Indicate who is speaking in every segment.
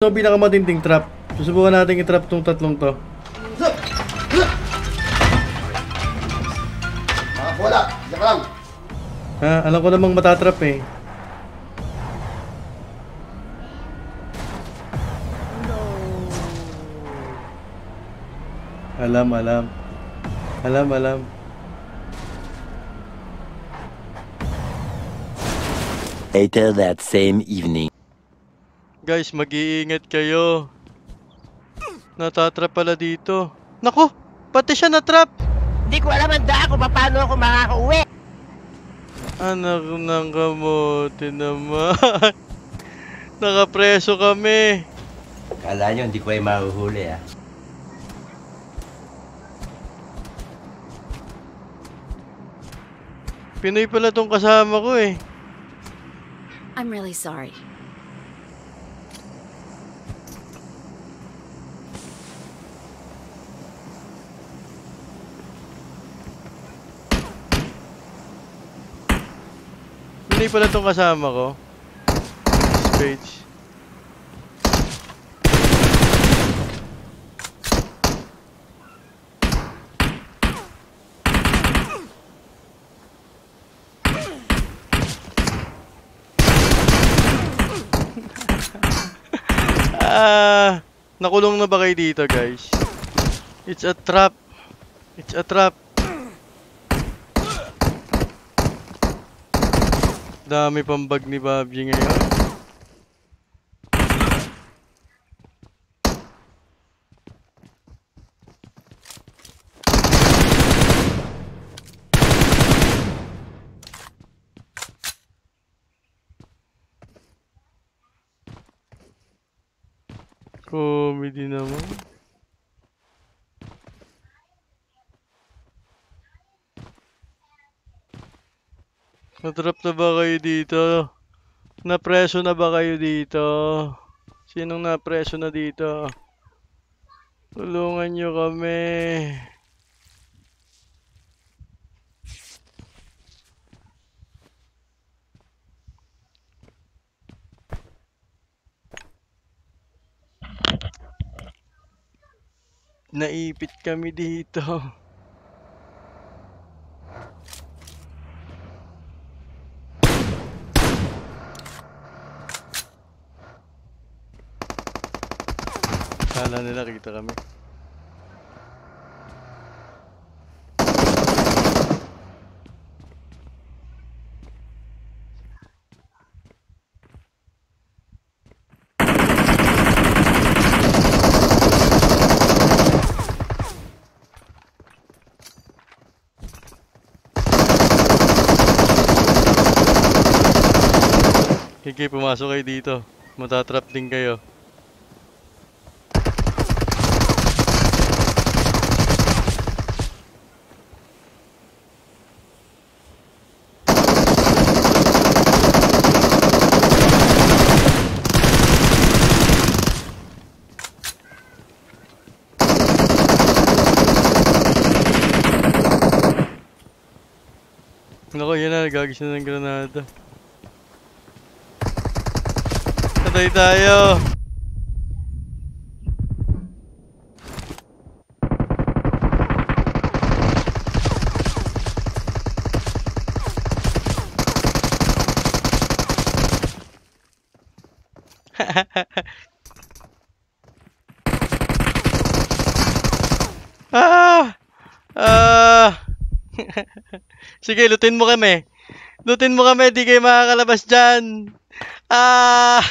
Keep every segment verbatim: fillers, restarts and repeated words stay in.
Speaker 1: Ito ang pinakamatinding trap. Susubukan natin i-trap tong tatlong to.
Speaker 2: Ah, wala. Diyan ka lang.
Speaker 1: Ha, alam ko namang matatrap eh. Alam, alam. Alam, alam.
Speaker 3: Later that same evening.
Speaker 1: Guys, mag-iingat kayo. Natatrap pala dito. Nako, pati siya natrap.
Speaker 4: Hindi ko alam ang daan kung paano ako makakauwi.
Speaker 1: Anak ng kamote naman. Nakapreso kami.
Speaker 3: Kala nyo, hindi ko ay mahuhuli ah.
Speaker 1: Pinoy pala tong kasama ko eh.
Speaker 5: I'm really sorry.
Speaker 1: Pinoy pala tong kasama ko. Spades. Ah, nakulong na ba kayo dito, guys? It's a trap. It's a trap. Dami pang bag ni Bobby ngayon. Comedy naman. Natrap na ba kayo dito? Napreso na ba kayo dito? Sinong napreso na dito? Tulungan nyo kami. Naipit kami dito. Kala nila kita kami. Sige, pumasok kayo dito. Matatrap din kayo. Nako, yun na. Nagagis na ng granada. Patay tayo. Ah! Ah! Sige, lutin mo kami. Lutin mo kami, di kayo makakalabas dyan. Ah!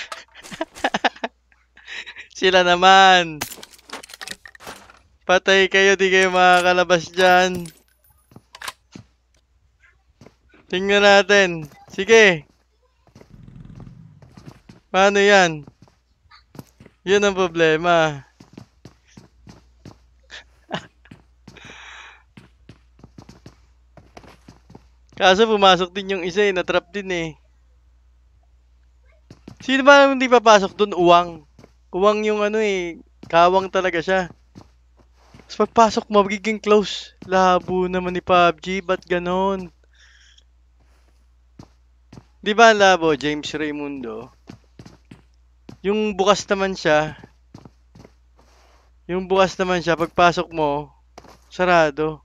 Speaker 1: Sila naman. Patay kayo, di kayo makakalabas dyan. Tingnan natin. Sige. Paano yan? Yun ang problema. Kaso pumasok din yung isa eh, natrap din eh. Sino ba hindi papasok dun? Uwang. Uwang yung ano eh, kawang talaga siya. Tapos pagpasok mo, magiging close. Labo naman ni P U B G, ba't ganon? Di ba labo, James Raymundo? Yung bukas naman siya, yung bukas naman siya, pagpasok mo, sarado.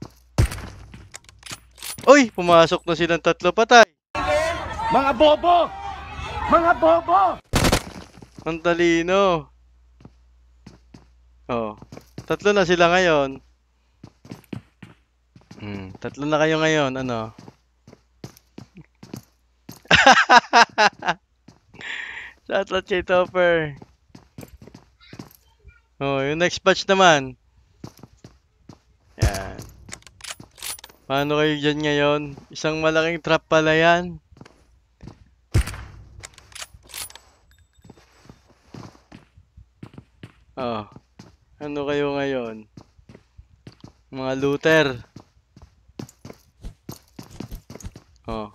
Speaker 1: Uy! Pumasok na silang tatlo, patay!
Speaker 4: Mga bobo! Mga bobo!
Speaker 1: Ang talino. Oh, tatlo na sila ngayon. Hmm, tatlo na kayo ngayon, ano? Shoutout kay Topper. Oh, yung next batch naman. Yan. Paano kayo dyan ngayon? Isang malaking trap pala yan. Oh, ano kayo ngayon? Mga looter. Oh.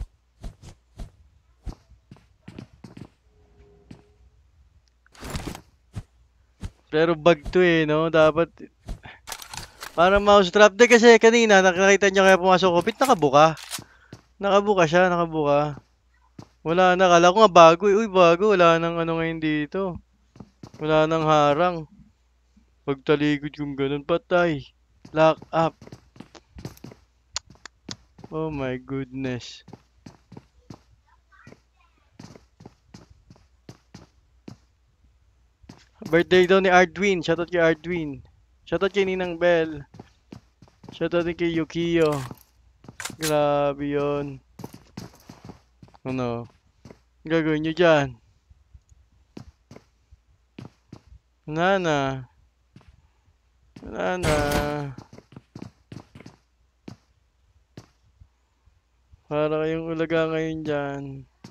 Speaker 1: Pero bug to eh, no? Dapat para mouse trap. De kasi kanina nakita nyo kaya pumasok ko, bit nakabuka. Nakabuka siya, nakabuka. Wala na, kala ko nga bago eh. Uy, bago. Wala nang ano ngayon dito. Wala nang harang. Pagtaligod kung ganun, patay. Lock up. Oh my goodness. Birthday daw ni Ardwin. Shoutout kay Ardwin. Shoutout kay Ninang Bell. Shoutout din kay Yukiyo. Grabe yun. Ano? Gagawin nyo dyan? Wala na. Wala na. Para kayong ulaga ngayon dyan.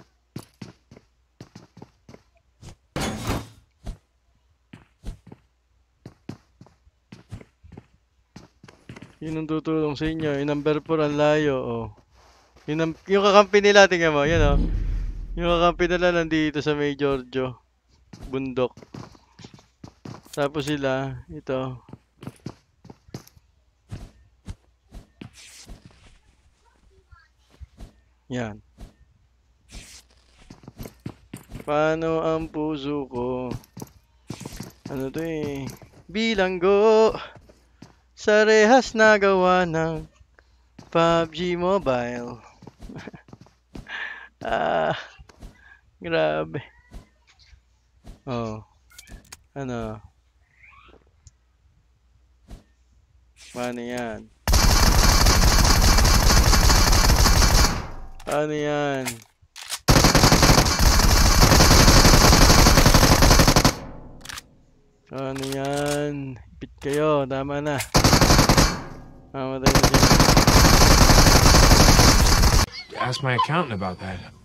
Speaker 1: Yun ang tutulong sa inyo. Yung number four ang layo. Oh. Yung, ang- yung kakampi nila, tingnan mo. Yan oh. Yung kakampi nila nandito sa May Giorgio. Bundok. Tapos sila, ito. Yan. Paano ang puso ko? Ano to eh? Bilanggo sa rehas na gawa ng P U B G Mobile. Ah, grabe. Oh. Ano? Paano yan? Paano yan? Paano yan? Ipit kayo, tama na. Mamatay na siya.
Speaker 2: Ask my accountant about that.